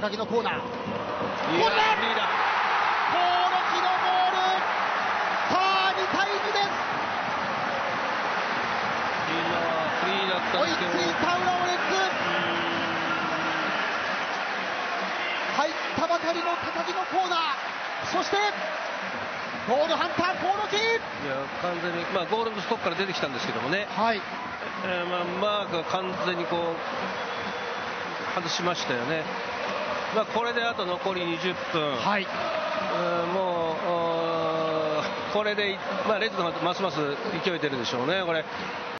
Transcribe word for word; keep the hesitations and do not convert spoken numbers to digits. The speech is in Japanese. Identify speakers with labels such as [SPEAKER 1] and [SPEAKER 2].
[SPEAKER 1] 高木のコーナー、
[SPEAKER 2] いや
[SPEAKER 1] コーナー、
[SPEAKER 2] フリーだ。
[SPEAKER 1] 興梠のボール、さあにたいにです。
[SPEAKER 2] 今はフリーだったん
[SPEAKER 1] 追い
[SPEAKER 2] ですけど、
[SPEAKER 1] ついた浦和レッズ、入ったばかりの高木のコーナー、そしてゴールハンター興梠、
[SPEAKER 2] いや完全に、まあ、ゴールのストックから出てきたんですけどもね、
[SPEAKER 1] はい、
[SPEAKER 2] えーまあ、マークが完全にこう外しましたよね。まあ、これであと残りにじゅっぷん、
[SPEAKER 1] はい、
[SPEAKER 2] うん、もうこれで、まあ、レッズの方がますます勢い出るでしょうね、これ。